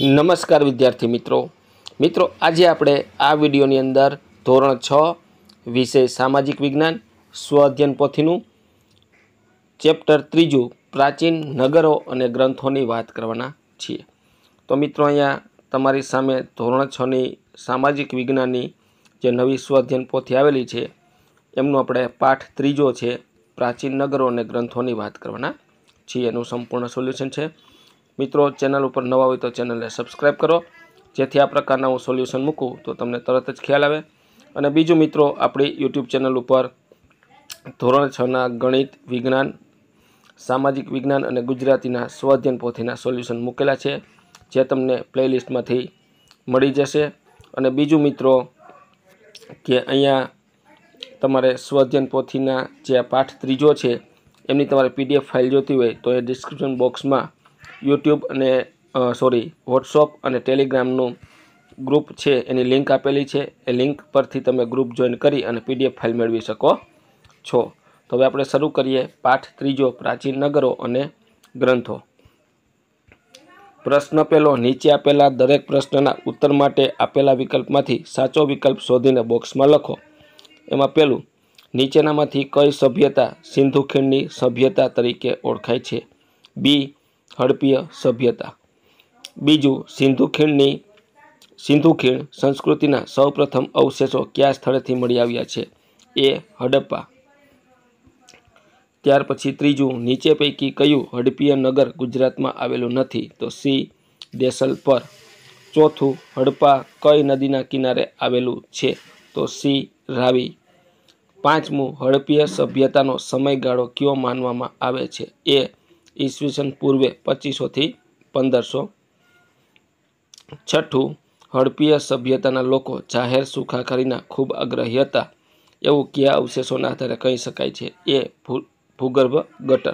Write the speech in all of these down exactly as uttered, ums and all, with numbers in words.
नमस्कार विद्यार्थी मित्रों मित्रों आज आपणे आ विडियोनी अंदर धोरण छ विषय सामाजिक विज्ञान स्व-अध्ययन पोथीनुं चेप्टर त्रीजु प्राचीन नगरों अने ग्रंथोनी वात करवाना छीए। तो मित्रों अहींया तमारी सामे धोरण छ नी सामाजिक विज्ञाननी जे नवी स्व-अध्ययन पोथी आवेली छे एमनुं आपणे पाठ त्रीजो छे प्राचीन नगरों अने ग्रंथोनी वात करवाना छीए। एनुं संपूर्ण सोल्यूशन छे। मित्रों चेनल पर नवा हो तो चेनल ने सब्सक्राइब करो जेथी आ प्रकारना हूँ सोल्यूशन मूकूँ तो तमने तरत ज ख्याल आवे। अने बीजू मित्रों अपनी यूट्यूब चेनल पर धोरण छ ना गणित विज्ञान सामाजिक विज्ञान और गुजरातीना स्व-अध्ययन पोथीना सोल्यूशन मूकेला छे जे तमने प्लेलिस्ट में मळी जशे। अने बीजू मित्रों कि अहींया तमारे स्व-अध्ययन पोथीना जे पाठ त्रीजो छे एमनी तमारे पीडीएफ फाइल जोती होय तो ए डिस्क्रिप्शन बॉक्स में यूट्यूब ने सॉरी व्हाट्सएप और टेलिग्रामनु ग्रुप है एनी लिंक आपेली है। ए लिंक परथी तमे ग्रुप जॉइन करी अने पीडीएफ फाइल मेळवी शको छो। तो हवे आपणे शरू करीए पाठ त्रीजो प्राचीन नगरों अने ग्रंथों। प्रश्न पहलो नीचे आपेला दरेक प्रश्नना उत्तर माटे आपेला विकल्पमांथी साचो विकल्प शोधीने बॉक्स में लखो। एमां पहेलुं नीचेनामांथी कई सभ्यता सिंधु खीणनी सभ्यता तरीके ओळखाय छे? बी हड़प्पीय सभ्यता। बीजू सिंधु खीणनी सिंधु खीण संस्कृतिना सौप्रथम अवशेषो क्या स्थळेथी मळी आव्या छे? ए हड़प्पा। त्यार पछी त्रीजू नीचे पैकी कयुं हड़प्पीय नगर गुजरातमां आवेलुं नथी? तो सी देसलपर। चौथुं हड़प्पा कई नदीना किनारे आवेलुं छे? तो सी रावी। पांचमुं हड़प्पीय सभ्यतानो समयगाळो क्यो मानवामां आवे छे? ए ईस्वीसन पूर्वे पच्चीसो थी पंदरसो। छठू हड़प्पीय सभ्यताना लोको जाहेर सुखाकारीना खूब आग्रही हता एवुं क्या अवशेषोना आधारे कही शकाय छे? ए भूगर्भ गटर।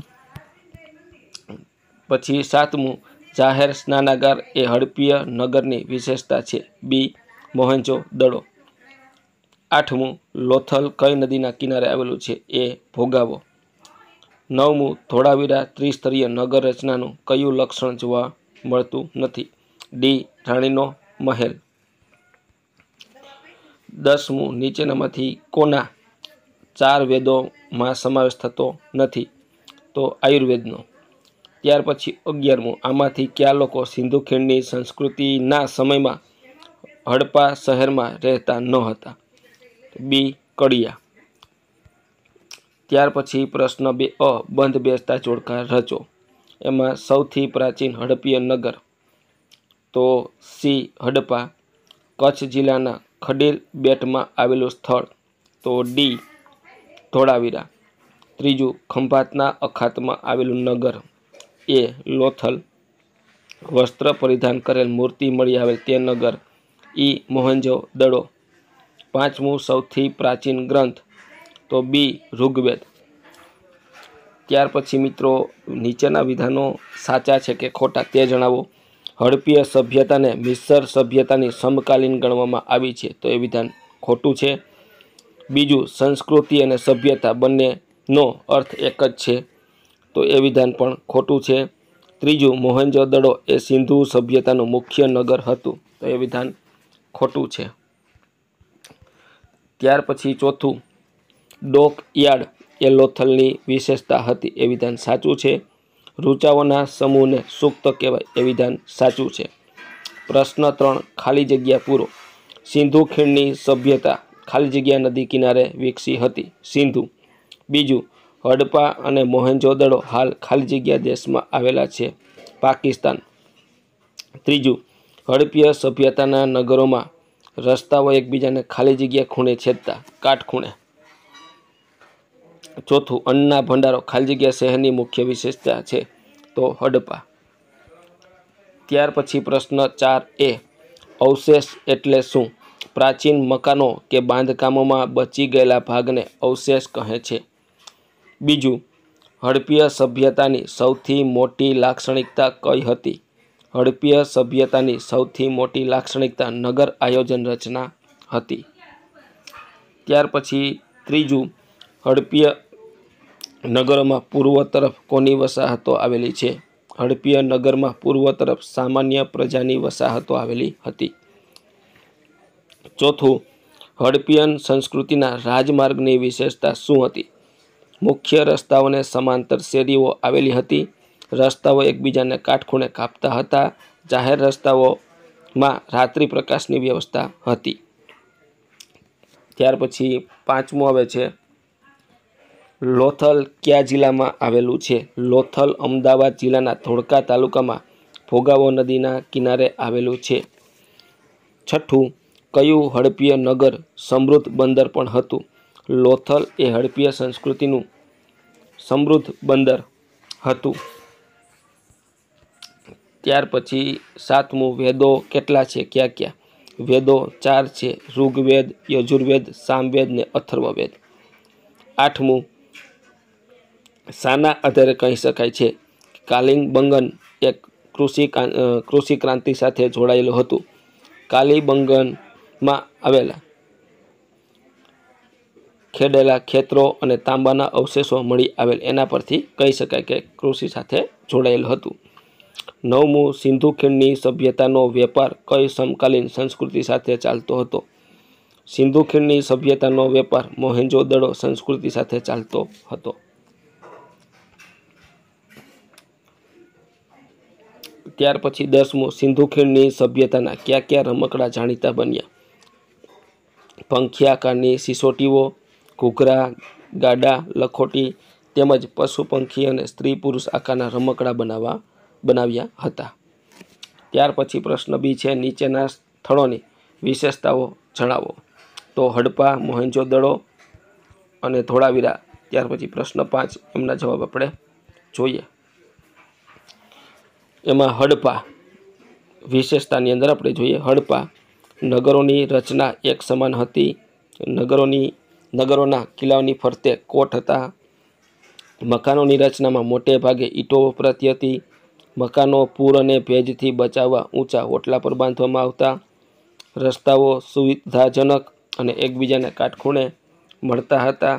पछी सातमू जाहेर स्नानागार ए हड़प्पीय नगरनी विशेषता छे? बी मोहेंजो दड़ो। आठमू लोथल कई नदीना किनारे आवेलुं छे? ए भोगावो। नवमू धोळावीरा त्रिस्तरीय नगर रचनानुं कयुं लक्षण जोवा मळतुं नथी? डी राणीनो महल। दसमू नीचेनामांथी कोना चार वेदोमां समावेश थतो नथी? तो आयुर्वेदनो। त्यार पछी अगियारमू आमांथी क्या लोको सिंधु खीणनी संस्कृतिना समयमां हड़प्पा शहेरमां रहेता न हता? बी कड़िया। त्यार पछी प्रश्न बे अ बंध बेसता जोड़का रचो। एमां सौथी प्राचीन हड़प्पीय नगर तो सी हड़प्पा। कच्छ जिल्लाना खडीर बेटमां आवेलुं स्थळ तो डी धोळावीरा। त्रीजू खंभातना अखातमां आवेलुं नगर ए लोथल। वस्त्र परिधान करेल मूर्ति मळी आवेल ते नगर ई मोहेंजो दड़ो। पांचमू सौथी प्राचीन ग्रंथ तो बी ऋग्वेद। त्यार पछी मित्रों नीचेना विधानों साचा छे के खोटा ते जणावो। हड़प्पीय सभ्यता ने मिस्र सभ्यतानी समकालीन गणवामां आवी छे तो ए विधान खोटुं छे। बीजू संस्कृति अने सभ्यता बंनेनो अर्थ एक ज छे तो ए विधान पण खोटुं छे। त्रीजू मोहेंजो दड़ो ए सिंधु सभ्यतानुं मुख्य नगर हतुं तो ए विधान खोटुं छे। त्यार पछी चौथुं डॉक यार्ड ए लोथलनी विशेषता हती ए विधान साचुं छे। ऋचाओना समूहने सूक्त कहेवाय ए विधान साचुं छे। प्रश्न त्रण खाली जग्या पूरो। सिंधु खीणनी सभ्यता खाली जग्या नदी किनारे विकसी हती? सिंधु। बीजू हड़प्पा अने मोहेंजो दड़ो हाल खाली जग्या देशमां आवेला छे? पाकिस्तान। त्रीजू हड़प्पीय सभ्यताना नगरोमां रस्ताओ एकबीजाने खाली जग्या खूणे छेदता? काटखूणे। चौथुं अन्नना भंडारो खाली जग्या शहेरनी मुख्य विशेषता छे? तो हड़प्पा। त्यार पछी प्रश्न चार ए अवशेष एटले शुं? प्राचीन मकानों के बांधकामोमां बची गयेला भागने अवशेष कहे छे। बीजू हड़प्पीय सभ्यतानी सौथी मोटी लाक्षणिकता कई हती? हड़प्पीय सभ्यतानी सौथी मोटी लाक्षणिकता नगर आयोजन रचना हती। त्यार पछी त्रीजू हड़प्पीय नगरोमां पूर्व तरफ कोनी वसाहतो आवेली छे? હડપીય નગરમાં પૂર્વ તરફ સામાન્ય પ્રજાની વસાહતો આવેલી હતી। ચોથું, હડપિયન સંસ્કૃતિના રાજમાર્ગની વિશેષતા શું હતી? મુખ્ય રસ્તાઓને સમાંતર શેરીઓ આવેલી હતી। રસ્તાઓ એકબીજાને કાટખૂણે કાપતા હતા। જાહેર રસ્તાઓમાં રાત્રિ પ્રકાશની વ્યવસ્થા હતી। ત્યાર પછી પાંચમું આવે છે લોથલ કયા જિલ્લામાં આવેલું છે? લોથલ અમદાવાદ જિલ્લાના ધોળકા તાલુકામાં ભોગાવો નદીના કિનારે આવેલું છે। છઠ્ઠું, કયું હડપીય નગર સમૃદ્ધ બંદર પણ હતું? લોથલ એ હડપીય સંસ્કૃતિનું સમૃદ્ધ બંદર હતું। ત્યાર પછી સાતમું, વેદો કેટલા છે? ક્યાં ક્યાં? વેદો ચાર છે, ઋગ્વેદ, યજુર્વેદ, સામવેદ ને અથર્વવેદ। આઠમું, શાના આધારે કહી શકાય છે કાલિંગબંગન એક કૃષિ કૃષિ ક્રાંતિ સાથે જોડાયેલું હતું? કાલિબંગનમાં આવેલા ખેડેલા ખેતરો અને તાંબાના અવશેષો મળી આવેલ એના પરથી કહી શકાય કે કૃષિ સાથે જોડાયેલું હતું। નવમું, સિંધુ ખીણની સભ્યતાનો વેપાર કઈ સમકાલીન સંસ્કૃતિ સાથે ચાલતો હતો? સિંધુ ખીણની સભ્યતાનો વેપાર મોહેંજો-દડો સંસ્કૃતિ સાથે ચાલતો હતો। ત્યાર પછી દસમું, સિંધુ ખીણની સભ્યતાના કયા કયા રમકડા જાણીતા બન્યા? પંખિયાકારની સિસોટીઓ, ઘૂઘરા, ગાડા, લખોટી તેમજ પશુ પંખી અને સ્ત્રી પુરુષ આકારના રમકડા બનાવવા બનાવ્યા હતા। ત્યાર પછી પ્રશ્ન બી છે નીચેના સ્થળોની વિશેષતાઓ જણાવો। તો હડપા, મોહેંજો-દડો અને ધોળાવીરા। ત્યાર પછી પ્રશ્ન પાંચ, એમના જવાબ આપણે જોઈએ। એમાં હડપા વિશેષતાની અંદર આપણે જોઈએ હડપા નગરોની રચના એક સમાન હતી। નગરોની નગરોના કિલ્લાઓની ફરતે કોટ હતા। મકાનોની રચનામાં મોટે ભાગે ઈંટો વપરાતી હતી। મકાનો પૂર અને ભેજથી બચાવવા ઊંચા ઓટલા પર બાંધવામાં આવતા। રસ્તાઓ સુવિધાજનક અને એકબીજાને કાટખૂણે મળતા હતા।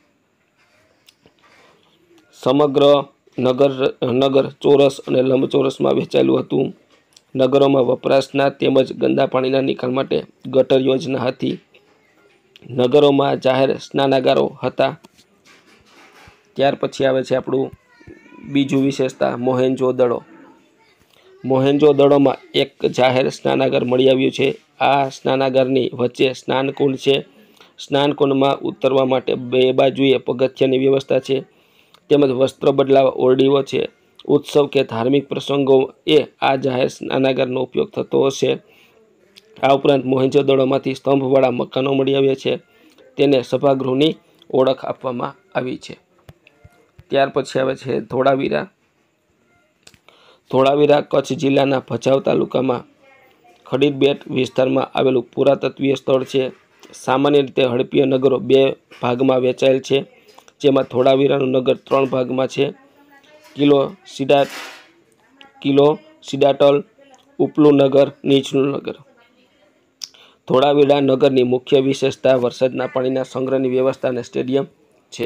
સમગ્ર નગર નગર ચોરસ અને લંબચોરસમાં વહેંચાયેલું હતું। નગરોમાં વપરાશના તેમજ ગંદા પાણીના નિકાલ માટે ગટર યોજના હતી। નગરોમાં જાહેર સ્નાનાગારો હતા। ત્યાર પછી આવે છે આપણું બીજું વિશેષતા મોહેંજો-દડો। મોહેંજો-દડોમાં એક જાહેર સ્નાનાગાર મળી આવ્યું છે। આ સ્નાનાગારની વચ્ચે સ્નાનકુંડ છે। સ્નાનકુંડમાં ઉતરવા માટે બે બાજુએ પગથિયાની વ્યવસ્થા છે તેમજ વસ્ત્ર બદલાવા ઓરડીઓ છે। ઉત્સવ કે ધાર્મિક પ્રસંગો એ આ જાહેર સ્નાનાગારનો ઉપયોગ થતો હશે। આ ઉપરાંત મોહેંજો-દડોમાંથી સ્તંભવાળા મકાનો મળી આવ્યા છે। તેને સભાગૃહની ઓળખ આપવામાં આવી છે। ત્યાર પછી આવે છે ધોળાવીરા। ધોળાવીરા કચ્છ જિલ્લાના ભચાઉ તાલુકામાં ખડીરબેટ વિસ્તારમાં આવેલું પુરાતત્વીય સ્થળ છે। સામાન્ય રીતે હડપીય નગરો બે ભાગમાં વહેંચાયેલ છે, જેમાં ધોળાવીરાનું નગર ત્રણ ભાગમાં છે। કિલો સીડા કિલો સીડાટલ, ઉપલું નગર, નીચલું નગર। ધોળાવીરા નગરની મુખ્ય વિશેષતા વરસાદના પાણીના સંગ્રહની વ્યવસ્થા અને સ્ટેડિયમ છે।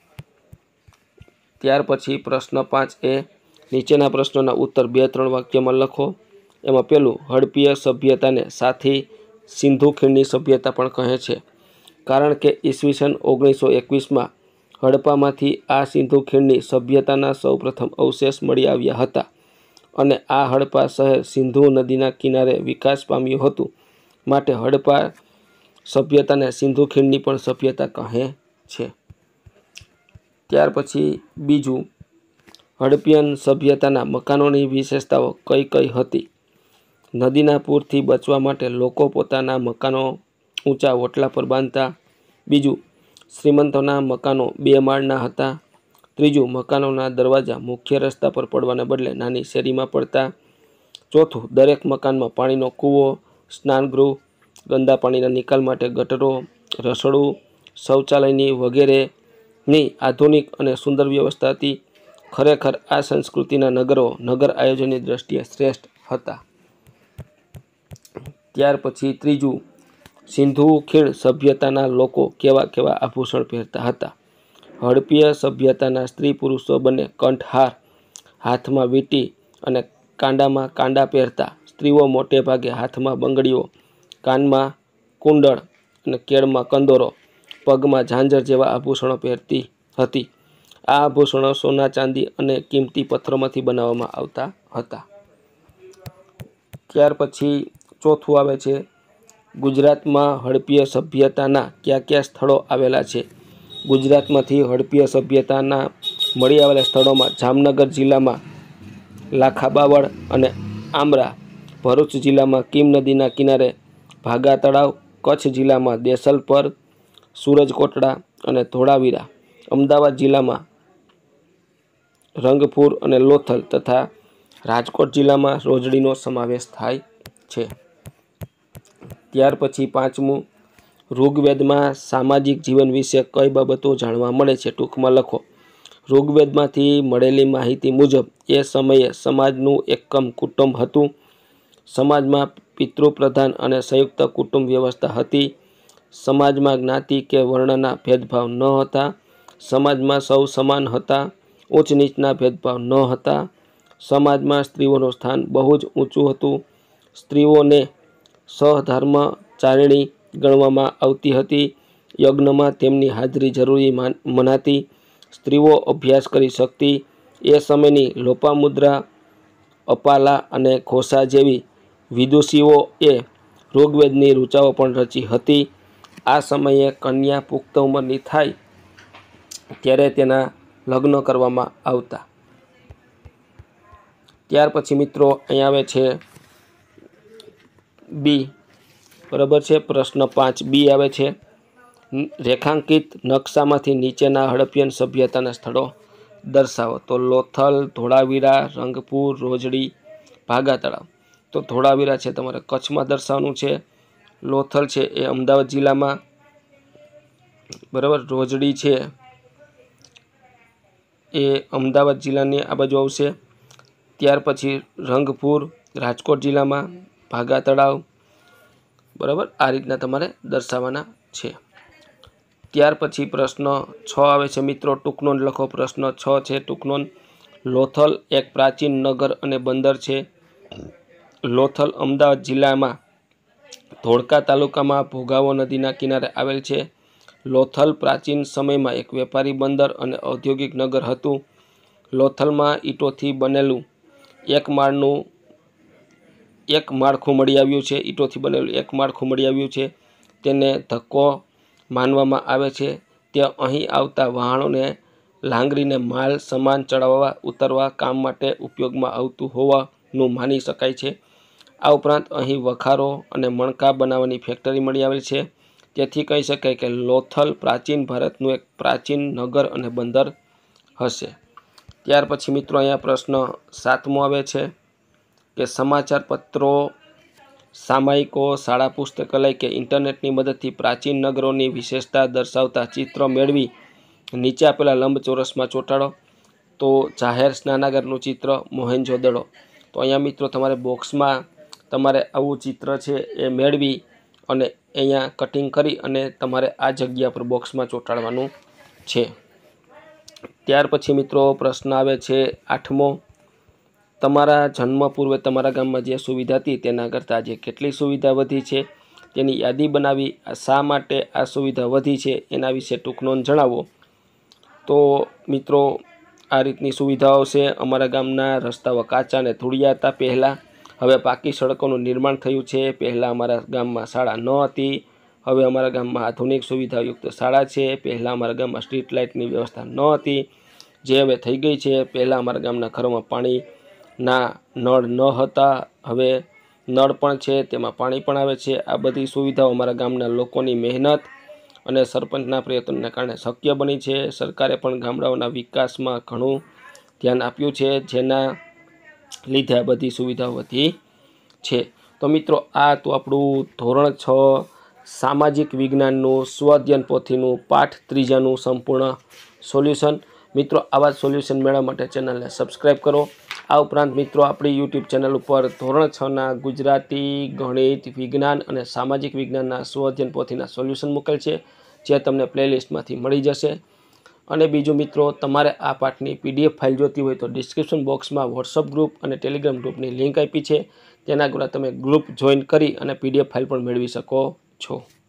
ત્યાર પછી પ્રશ્ન પાંચ એ નીચેના પ્રશ્નોના ઉત્તર બે ત્રણ વાક્યમાં લખો। એમાં પહેલું, હડપીય સભ્યતાને સાથી સિંધુ ખીણની સભ્યતા પણ કહે છે, કારણ કે ઈસવીસન ઓગણીસો એકવીસમાં હડપામાંથી આ સિંધુ ખીણની સભ્યતાના સૌપ્રથમ અવશેષ મળી આવ્યા હતા અને આ હડપા શહેર સિંધુ નદીના કિનારે વિકાસ પામ્યું હતું, માટે હડપા સભ્યતાને સિંધુ ખીણની પણ સભ્યતા કહે છે। ત્યાર પછી બીજું, હડપિયન સભ્યતાના મકાનોની વિશેષતાઓ કઈ કઈ હતી? નદીના પૂરથી બચવા માટે લોકો પોતાના મકાનો ઊંચા ઓટલા પર બાંધતા। બીજું, શ્રીમંતોના મકાનો બે માળના હતા। ત્રીજું, મકાનોના દરવાજા મુખ્ય રસ્તા પર પડવાને બદલે નાની શેરીમાં પડતા। ચોથું, દરેક મકાનમાં પાણીનો કૂવો, સ્નાનગૃહ, ગંદા પાણીના નિકાલ માટે ગટરો, રસોડું, શૌચાલયની વગેરેની આધુનિક અને સુંદર વ્યવસ્થા હતી। ખરેખર આ સંસ્કૃતિના નગરો નગર આયોજનની દ્રષ્ટિએ શ્રેષ્ઠ હતા। ત્યાર પછી ત્રીજું, સિંધુ ખીણ સભ્યતાના લોકો કેવા કેવા આભૂષણ પહેરતા હતા? હડપીય સભ્યતાના સ્ત્રી પુરુષો બંને કંઠહાર, હાથમાં વીંટી અને કાંડામાં કાંડા પહેરતા. સ્ત્રીઓ મોટે ભાગે હાથમાં બંગડીઓ, કાનમાં કુંડળ અને કેળમાં કંદોરો, પગમાં ઝાંઝર જેવા આભૂષણો પહેરતી હતી. આ આભૂષણો સોના, ચાંદી અને કિંમતી પથ્થરોમાંથી બનાવવામાં આવતા હતા. ત્યાર પછી ચોથું આવે છે, ગુજરાતમાં હડપ્પીય સભ્યતાના કયા કયા સ્થળો આવેલા છે? ગુજરાતમાંથી હડપ્પીય સભ્યતાના મળી આવેલા સ્થળોમાં જામનગર જિલ્લામાં લાખાબાવળ અને આમરા, ભરૂચ જિલ્લામાં કીમ નદીના કિનારે ભાગા તળાવ, કચ્છ જિલ્લામાં દેસલપર, સૂરજકોટડા અને ધોળાવીરા, અમદાવાદ જિલ્લામાં રંગપુર અને લોથલ તથા રાજકોટ જિલ્લામાં રોજડીનો સમાવેશ થાય છે. ત્યાર પછી પાંચમું, ઋગ્વેદમાં સામાજિક જીવન વિશે કઈ બાબતો જાણવા મળે છે? ટૂંકમાં લખો. ઋગ્વેદમાંથી મળેલી માહિતી મુજબ એ સમયે સમાજનું એકમ કુટુંબ હતું. સમાજમાં પિતૃપ્રધાન અને સંયુક્ત કુટુંબ વ્યવસ્થા હતી. સમાજમાં જ્ઞાતિ કે વર્ણના ભેદભાવ ન હતા. સમાજમાં સૌ સમાન હતા. ઉચ્ચ નીચના ભેદભાવ ન હતા. સમાજમાં સ્ત્રીઓનું સ્થાન બહુ જ ઊંચું હતું. સ્ત્રીઓને સહધર્મચારિણી ગણવામાં આવતી હતી. યજ્ઞમાં તેમની હાજરી જરૂરી મનાતી. સ્ત્રીઓ અભ્યાસ કરી શકતી. એ સમયની લોપામુદ્રા, અપાલા અને ઘોષા જેવી વિદુષીઓએ ઋગ્વેદની ઋચાઓ પણ રચી હતી. આ સમયે કન્યા પુખ્ત ઉંમરની થાય ત્યારે તેના લગ્ન કરવામાં આવતા. ત્યાર પછી મિત્રો અહીં આવે છે બી. બરાબર છે. પ્રશ્ન પાંચ બી આવે છે, રેખાંકિત નકશામાંથી નીચેના હડપ્પિયન સભ્યતાના સ્થળો દર્શાવો. તો લોથલ, ધોળાવીરા, રંગપુર, રોજડી, ભાગા તળાવ. તો ધોળાવીરા છે તમારે કચ્છમાં દર્શાવવાનું છે. લોથલ છે એ અમદાવાદ જિલ્લામાં, બરાબર. રોજડી છે એ અમદાવાદ જિલ્લાની આ બાજુ આવશે. ત્યાર પછી રંગપુર રાજકોટ જિલ્લામાં, ભાગા તળાવ, બરાબર, આ રીતના તમારે દર્શાવવાના છે. ત્યાર પછી પ્રશ્ન છ આવે છે મિત્રો, ટૂંકનોંધ લખો. પ્રશ્ન છ છે ટૂંકનોંધ. લોથલ એક પ્રાચીન નગર અને બંદર છે. લોથલ અમદાવાદ જિલ્લામાં ધોળકા તાલુકામાં ભોગાવો નદીના કિનારે આવેલ છે. લોથલ પ્રાચીન સમયમાં એક વેપારી બંદર અને ઔદ્યોગિક નગર હતું. લોથલમાં ઈંટોથી બનેલું એક માળનું એક માળખું મળી આવ્યું છે. ઈંટોથી બનેલું એક માળખું મળી આવ્યું છે. તેને ધક્કો માનવામાં આવે છે. તે અહીં આવતા વહાણોને લાંગરીને માલ સામાન ચડાવવા ઉતરવા કામ માટે ઉપયોગમાં આવતું હોવાનું માની શકાય છે. આ ઉપરાંત અહીં વખારો અને મણકા બનાવવાની ફેક્ટરી મળી આવેલ છે. તેથી કહી શકાય કે લોથલ પ્રાચીન ભારતનું એક પ્રાચીન નગર અને બંદર હશે. ત્યાર પછી મિત્રો અહીંયા પ્રશ્ન સાતમો આવે છે કે સમાચાર પત્રો, સામાયિકો, શાળા પુસ્તકાલય કે ઇન્ટરનેટની મદદથી પ્રાચીન નગરોની વિશેષતા દર્શાવતા ચિત્ર મેળવી નીચે આપેલા લંબચોરસમાં ચોંટાડો. તો જાહેર સ્નાનાગારનું ચિત્ર, મોહેન્જો-દડો. તો અહીંયા મિત્રો તમારે બોક્સમાં તમારે આવું ચિત્ર છે એ મેળવી અને અહીંયા કટિંગ કરી અને તમારે આ જગ્યા પર બોક્સમાં ચોંટાડવાનું છે. ત્યાર પછી મિત્રો પ્રશ્ન આવે છે આઠમો, તમારા જન્મ પૂર્વે તમારા ગામમાં જે સુવિધા હતી તેના કરતાં આજે કેટલી સુવિધા વધી છે તેની યાદી બનાવી. શા માટે આ સુવિધા વધી છે એના વિશે ટૂંકનોંધ જણાવો. તો મિત્રો આ રીતની સુવિધાઓ છે. અમારા ગામના રસ્તાઓ કાચા અને ધૂળિયા હતા પહેલાં. હવે પાકી સડકોનું નિર્માણ થયું છે. પહેલાં અમારા ગામમાં શાળા ન હતી. હવે અમારા ગામમાં આધુનિક સુવિધાયુક્ત શાળા છે. પહેલાં અમારા ગામમાં સ્ટ્રીટ લાઇટની વ્યવસ્થા ન હતી, જે હવે થઈ ગઈ છે. પહેલાં અમારા ગામના ઘરોમાં પાણીના નળ ન હતા, હવે નળ પણ છે, તેમાં પાણી પણ આવે છે. આ બધી સુવિધાઓ અમારા ગામના લોકોની મહેનત અને સરપંચના પ્રયત્નોને કારણે શક્ય બની છે. સરકારે પણ ગામડાઓના વિકાસમાં ઘણું ધ્યાન આપ્યું છે, જેના લીધે આ બધી સુવિધાઓ વધી છે. તો મિત્રો આ તો આપણું ધોરણ છ સામાજિક વિજ્ઞાનનું સ્વઅધ્યયન પોથીનું પાઠ ત્રીજાનું સંપૂર્ણ સોલ્યુશન. મિત્રો આવા જ સોલ્યુશન મેળવવા માટે ચેનલને સબસ્ક્રાઈબ કરો. આ ઉપરાંત મિત્રો આપણી યુટ્યુબ ચેનલ ઉપર ધોરણ છના ગુજરાતી, ગણિત, વિજ્ઞાન અને સામાજિક વિજ્ઞાનના સ્વઅધ્યયન પોથીના સોલ્યુશન મૂકેલ છે, જે તમને પ્લેલિસ્ટમાંથી મળી જશે. અને બીજું મિત્રો, તમારે આ પાઠની પીડીએફ ફાઇલ જોતી હોય તો ડિસ્ક્રિપ્શન બોક્સમાં વોટ્સઅપ ગ્રુપ અને ટેલિગ્રામ ગ્રુપની લિંક આપી છે. તેના દ્વારા તમે ગ્રુપ જોઈન કરી અને પીડીએફ ફાઇલ પણ મેળવી શકો છો.